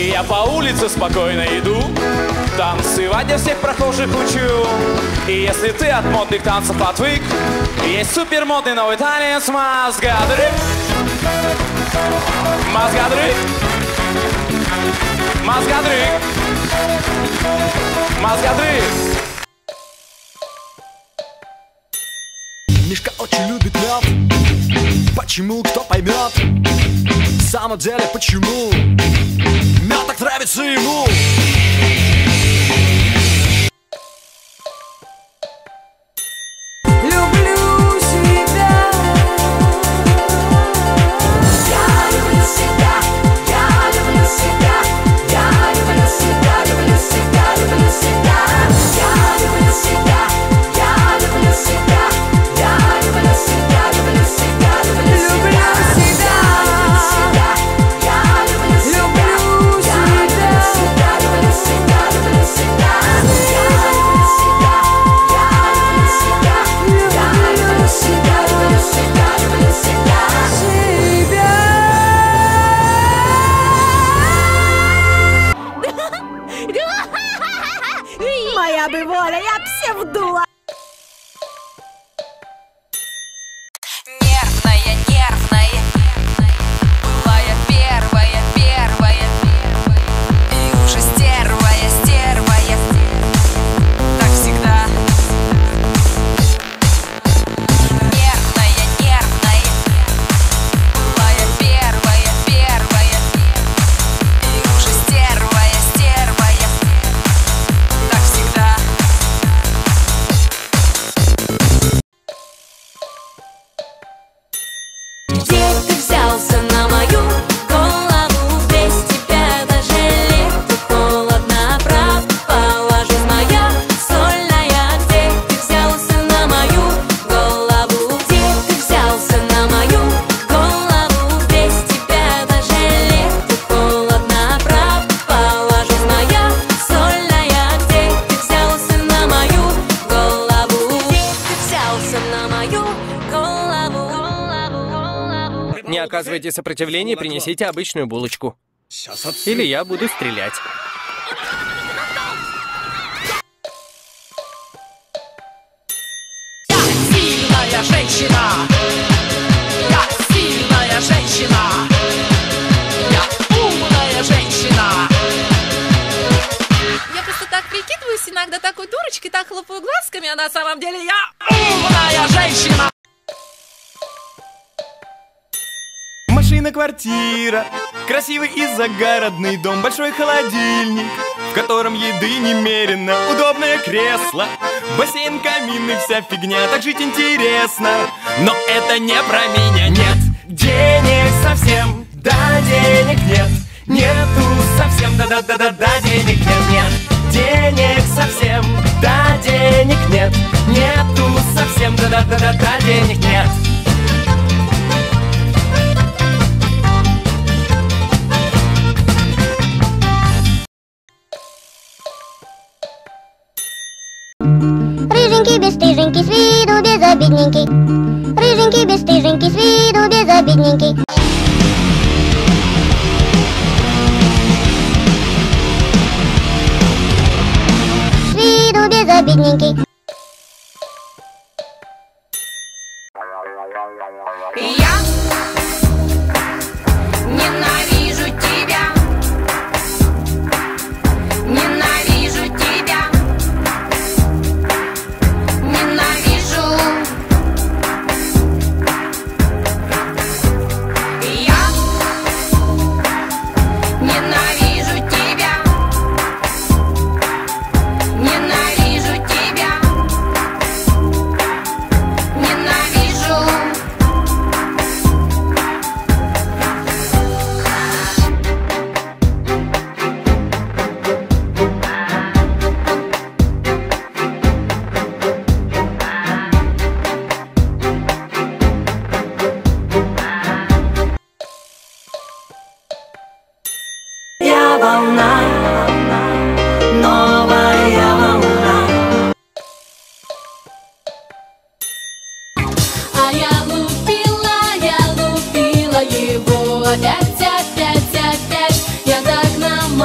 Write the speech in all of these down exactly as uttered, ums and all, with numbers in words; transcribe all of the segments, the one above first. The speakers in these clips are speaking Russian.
И я по улице спокойно иду, танцевать я всех прохожих учу. И если ты от модных танцев отвык, есть супермодный новый танец мозгадрык. Мозгадрык. Мозгадрык. Мозгадрык. Мишка очень любит мед. Почему, кто поймет? В самом деле, почему мед так нравится ему? Люблю себя. Я люблю себя. Я люблю себя. Я люблю себя. Люблю себя. Люблю себя. Я люблю себя. Я люблю себя. Я люблю себя. Люблю себя. Люблю себя. Моя бы воля, я б все вдула. Нервная, нервная, была я первая, первая, и уже стервая, стервая, так всегда. Нервная, нервная, была я первая, первая, и уже стервая, стервая, так всегда. Где ты взялся на мою голову? Без тебя даже лето холодно, правда, положись моя сольная. Где ты взялся на мою голову? Где ты взялся на мою голову? Без тебя даже лето холодно, правда, положись моя сольная. Где ты взялся на мою голову? Где ты взялся на мою голову? Не оказывайте сопротивления, принесите обычную булочку. Или я буду стрелять. Я сильная женщина. Я сильная женщина. Я умная женщина. Я просто так прикидываюсь иногда такой дурочкой, так хлопаю глазками, а на самом деле я умная женщина. Машина, квартира, красивый и загородный дом, большой холодильник, в котором еды немерено, удобное кресло, бассейн, камин и вся фигня, так жить интересно. Но это не про меня, нет денег совсем, да, денег нет, нету совсем, да-да-да-да-да, денег нет, нет, денег совсем, да, денег нет, нету совсем, да-да-да-да-да, денег нет. Рыженький, бесстыженький, с виду безобидненький. Рыженький, бесстыженький, с виду безобидненький. С виду безобидненький. Я ненавижу тебя. Ненавижу тебя. Ненавижу. Я ненавижу тебя. Ненавижу тебя. Ненавижу. Я волна, новая волна. А я лупила, я лупила его опять, опять, опять. Я так намазала.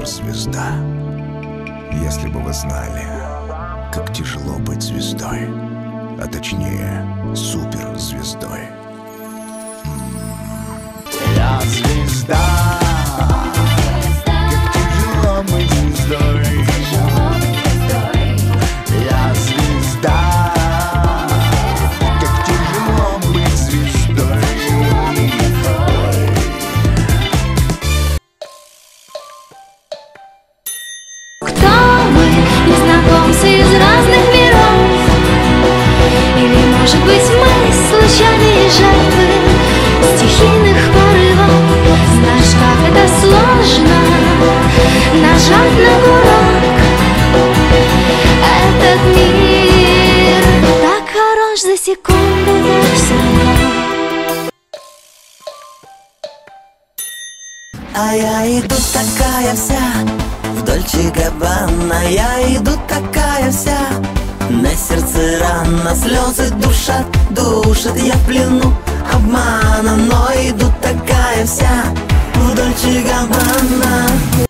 суперзвезда. Если бы вы знали, как тяжело быть звездой, а точнее суперзвездой. Я звезда, как тяжело быть звездой. Я звезда, как тяжело быть звездой. Кто мы, незнакомцы из разных миров? Или, может быть, мы случайные жертвы стихийных порывов? Знаешь, как это сложно нажать на курок. Этот мир так хорош за секунду до всего. А я иду такая вся в Дольче Габбана, я иду такая вся. На сердце рана, слезы душат, душат, я в плену обмана, но иду такая вся в Дольче Габбана.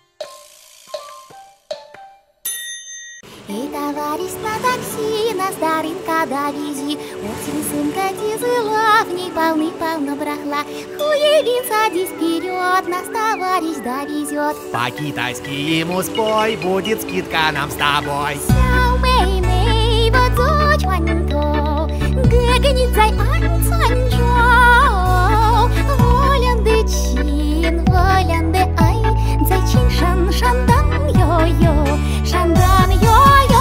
Эй, товарищ на такси, нас до рынка довези. Очень сумка тяжела, в ней полны-полно барахла. Хуевин, садись вперед, нас товарищ довезет. По-китайски ему спой, будет скидка нам с тобой. Сяо мэй мэй, вот зо чуан то, гэгэнит зай ан цан чоу. Волян дэ чин, волян дэ ай, зай чин шан шандан йо-йо, шандан йо-йо.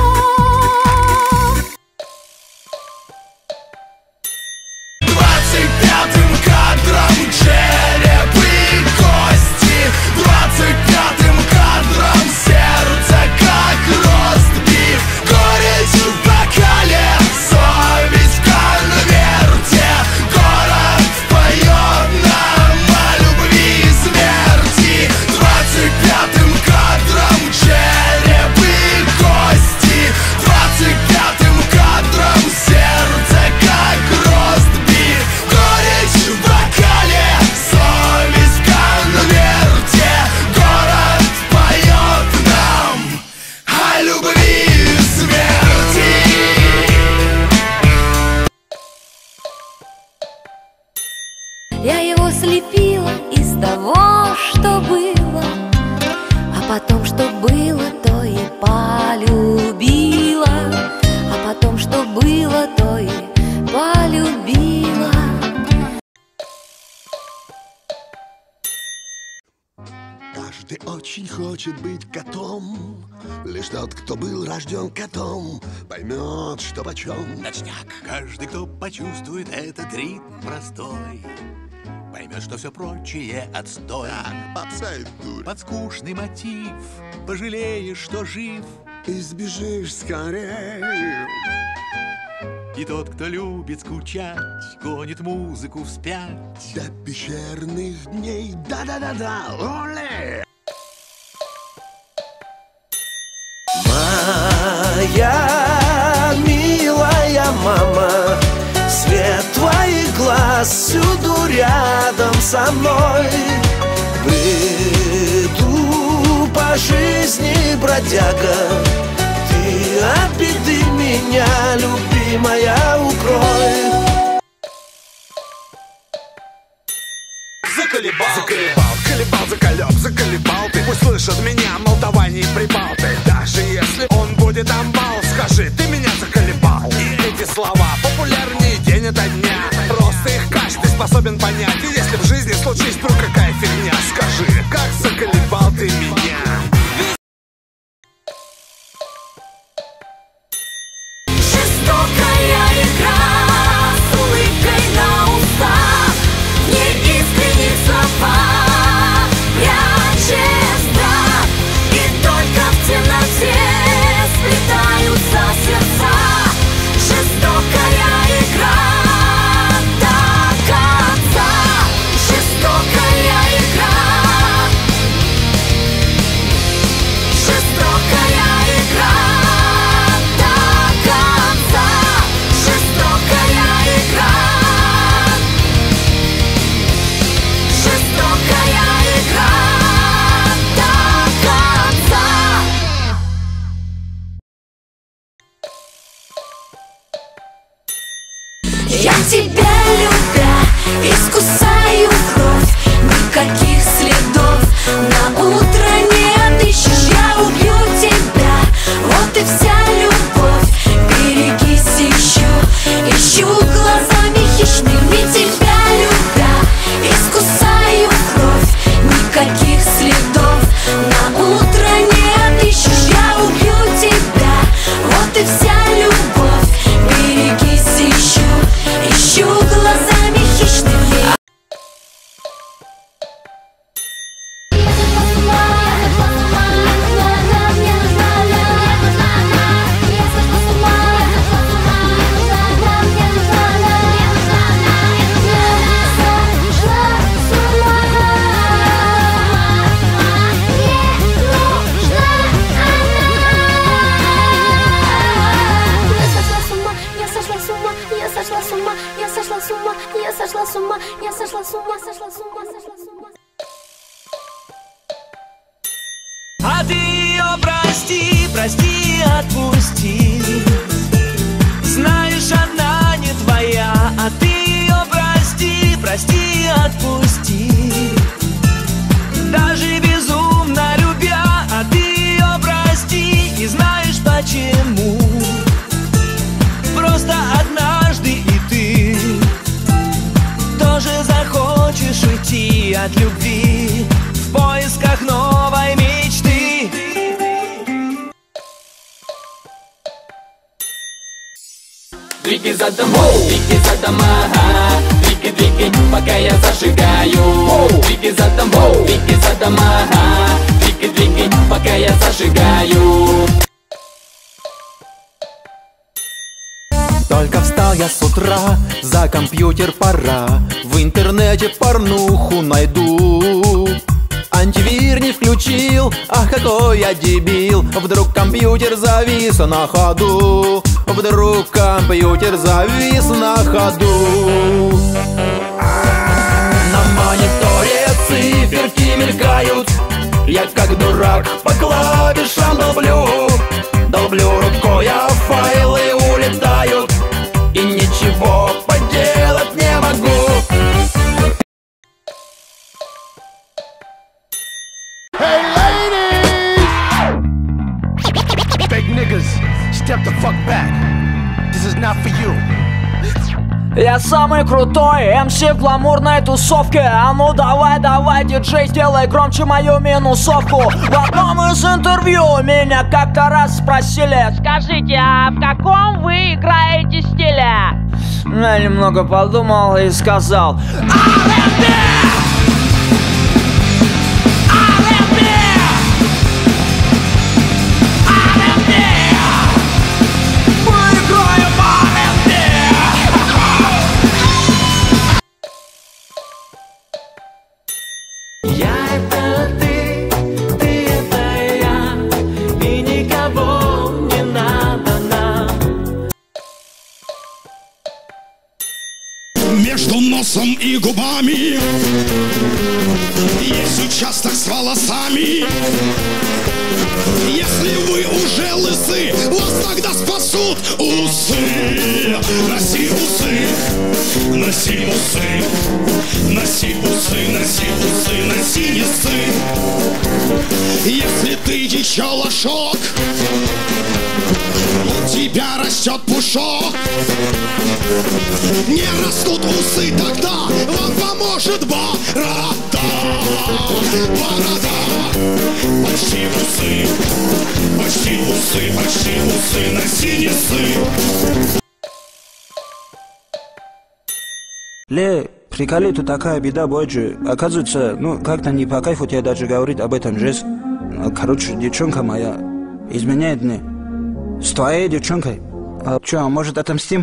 Двадцать пятым кадром череп и кости, двадцать пятым кадром сердце как ростбиф, горечь в бокале, совесть в конверте, город поет нам о любви и смерти. Двадцать пятым кадром череп и кости, двадцать пятым кадром сердце как ростбиф, горечь в бокале, совесть в конверте, город поет нам о любви и смерти. Я его слепила из того, что было, а потом, что было, то и полюбила, а потом, что было, то и полюбила. Каждый очень хочет быть котом. Лишь тот, кто был рожден котом, поймет, что почем. Точняк. Каждый, кто почувствует этот ритм простой, поймет, что все прочее отстой. Попсай, дурь. Под скучный мотив пожалеешь, что жив, И сбежишь скорее. и тот, кто любит скучать, гонит музыку вспять. До пещерных дней, да-да-да-да, оле! Моя милая мама, свет твоих глаз всюду рядом со мной. Иду по жизни бродяга, ты от беды меня, любимая, укрой. Заколебал, заколебал, колебал, заколеб, заколебал. Ты пусть слышат меня, молдаване и прибалты. Даже если он будет амбал, скажи, ты меня заколебал. И эти слова популярнее день ото дня. Просто их каждый способен понять. И если в жизни случись вдруг какая фигня, скажи, как заколебал ты меня. Жестокая игра с улыбкой на устах, неискренних слова прячешь страх, и только в темноте сплетаются сердца. Жестокая игра до конца. Я тебя любя искусаю кровь, никаких следов на утро не отыщешь. Я убью тебя, вот и вся любовь. Берегись, ищу, ищу глазами хищными. Тебя любя искусаю кровь, никаких следов на утро не отыщешь. Я убью тебя, вот и вся любовь. Берегись, ищу, ищу глазами хищными. Я сошла с ума, я сошла с ума, сошла с ума, сошла с ума. А ты ее прости, прости, отпусти. Знаешь, она не твоя. А ты ее прости, прости, отпусти. Даже безумно любя, а ты ее прости. И знаешь почему? Просто однажды и ты тоже захочешь уйти от любви в поисках новой мечты. Двигай задом, двигай задом, ага. Двигай, двигай, пока я зажигаю. Двигай задом, двигай задом, ага. Двигай, двигай, пока я зажигаю. Только встал я с утра, за компьютер пора. В интернете порнуху найду. Антивир не включил, ах, какой я дебил. Вдруг компьютер завис на ходу. Вдруг компьютер завис на ходу. На мониторе циферки мелькают. Я как дурак по клавишам долблю. Долблю рукой, а файлы улетают. И ничего поделать не могу. Hey ladies! Fake niggas, step the fuck back. This is not for you. Я самый крутой эм си в гламурной тусовке. А ну давай, давай, диджей, сделай громче мою минусовку. В одном из интервью меня как-то раз спросили: скажите, а в каком вы играете стиле? Я немного подумал и сказал: ар энд би! Я это ты, ты это я, и никого не надо нам. Между носом и губами есть участок с волосами. Если вы уже лысы, вас тогда спасут усы. Носи усы, носи усы, носи усы, носи усы, носи не ссы. Если ты еще лошок, у тебя растет пушок. Не растут усы, тогда вам поможет борода. Борода, почти усы, почти усы, почти усы, носи не ссы. Ле, приколи, тут такая беда, бойджи. Оказывается, ну, как-то не по кайфу тебе даже говорить об этом жест. Короче, девчонка моя изменяет мне. С твоей девчонкой. А что, может отомстим?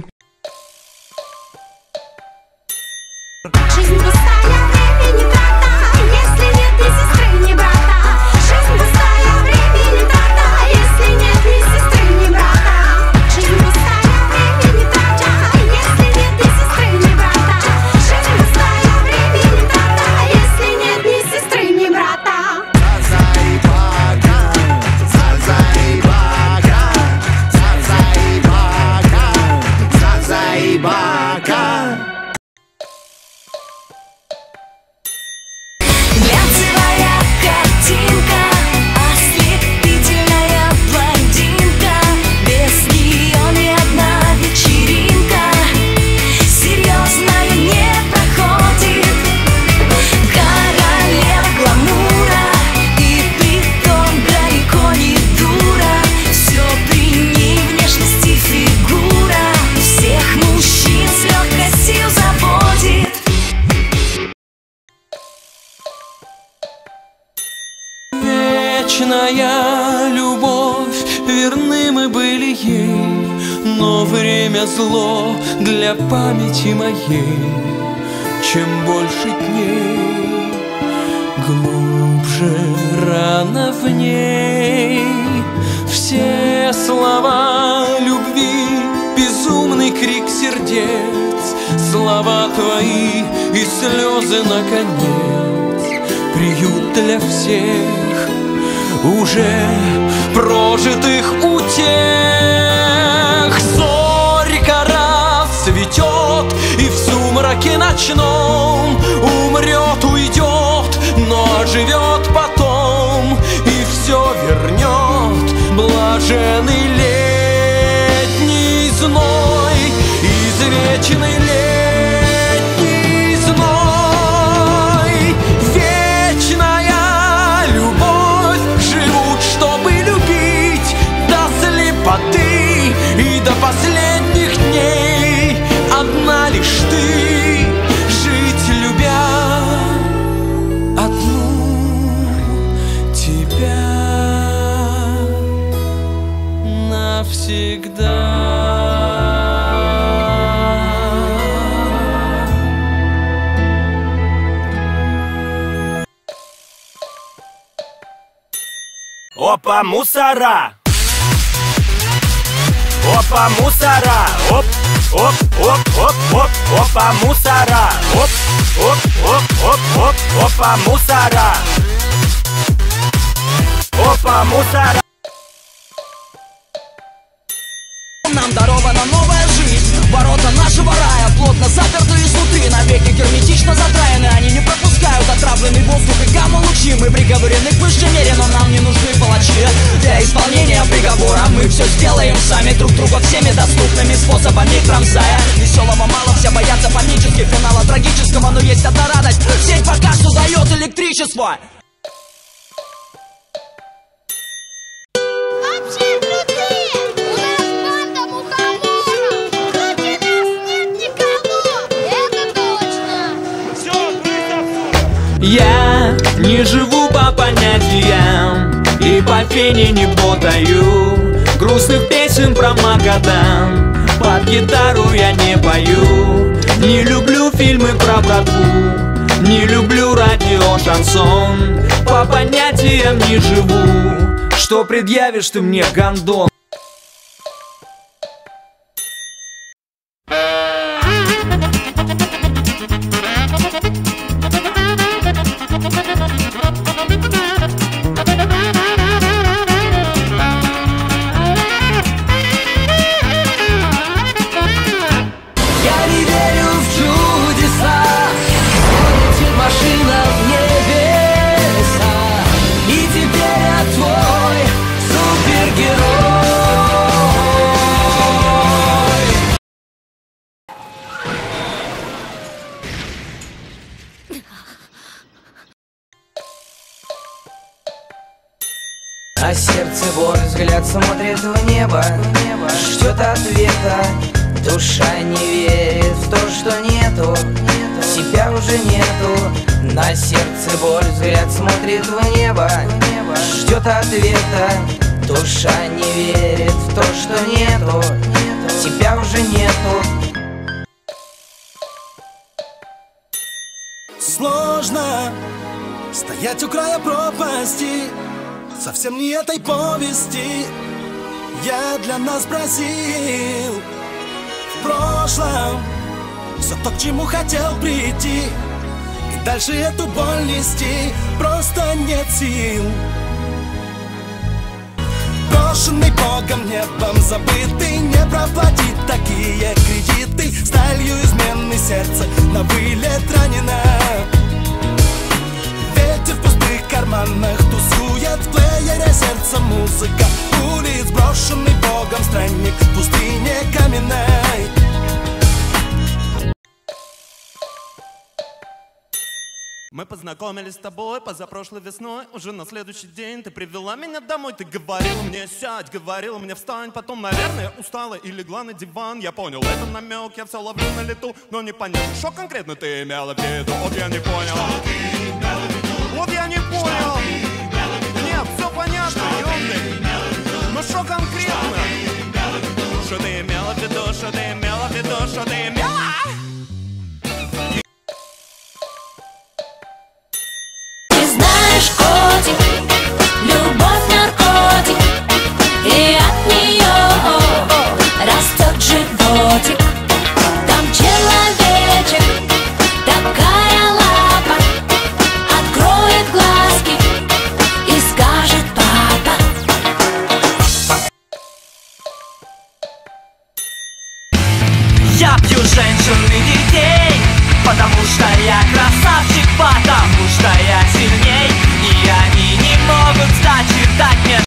Жизнь пустая, времени трата, если нет ни сестры, ни брата. Жизнь пустая, времени трата, если нет ни сестры, ни брата. Жизнь пустая, времени трата, если нет ни сестры, ни брата. Жизнь пустая, времени трата, если нет ни сестры, ни брата. Зальза и бага, зальза и бага, зальза нужны мы были ей, но время зло для памяти моей. Чем больше дней, глубже рана в ней. Все слова любви, безумный крик сердец, слова твои и слезы наконец. Приют для всех уже прожитых утех. Зорька расцветет, и в сумраке ночном умрет, уйдет, но живет потом и все вернет. Блаженный летний зной, извечный летний зной. Вечная любовь, живут, чтобы любить до слепоты и до последних дней. Одна лишь ты, жить любя одну тебя навсегда. Опа, мусора! Опа, мусора! Оп, оп, оп, оп, оп, опа, мусора! Оп, оп, оп, оп, оп, опа, мусора! Опа, мусора! Нам дарована новая жизнь, ворота нашего рая плотно заперты изнутри, навеки герметично задраены. Они не пропускают отравленный воздух и гамма-лучи. Мы приговорены к высшей мере, но нам не нужны палачи. Для исполнения приговора мы все сделаем сами, друг друга всеми доступными способами кромсая. Веселого мало, все боятся панических финала трагического, но есть одна радость: сеть пока что дает электричество. Я не живу по понятиям и по фене не ботаю. Грустных песен про Магадан под гитару я не пою. Не люблю фильмы про братву, не люблю радио шансон. По понятиям не живу. Что предъявишь ты мне, гондон? А сердце боль, взгляд смотрит в небо, ждет ответа. Душа не верит в то, что нету, тебя уже нету. На сердце боль, взгляд смотрит в небо, ждет ответа. Душа не верит в то, что нету, тебя уже нету. Сложно стоять у края пропасти, совсем не этой повести я для нас просил. В прошлом все то, к чему хотел прийти, и дальше эту боль нести просто нет сил. Брошенный Богом небом, забытый, не проплатить такие кредиты. Сталью измены сердце на вылет ранено. Ветер в пустых карманах тусует, в плеере сердца музыка улиц. Брошенный Богом странник в пустыне каменной. Мы познакомились с тобой позапрошлой весной. Уже на следующий день ты привела меня домой. Ты говорила мне сядь, говорила мне встань. Потом, наверное, устала и легла на диван. Я понял, это намек, я все ловлю на лету. Но не понятно, что конкретно ты имела в виду. Вот я не понял. Вот я не понял. Нет, все понятно, ёмный. Но что конкретно? что ты имела в виду, что ты имела? Ты знаешь, котик, любовь наркотик, и от нее растет животик. Там человечек, такая лапа, откроет глазки и скажет папа. Я пью женщин и детей, потому что я красавчик, потому что я сильней. И они не могут сдачи дать мне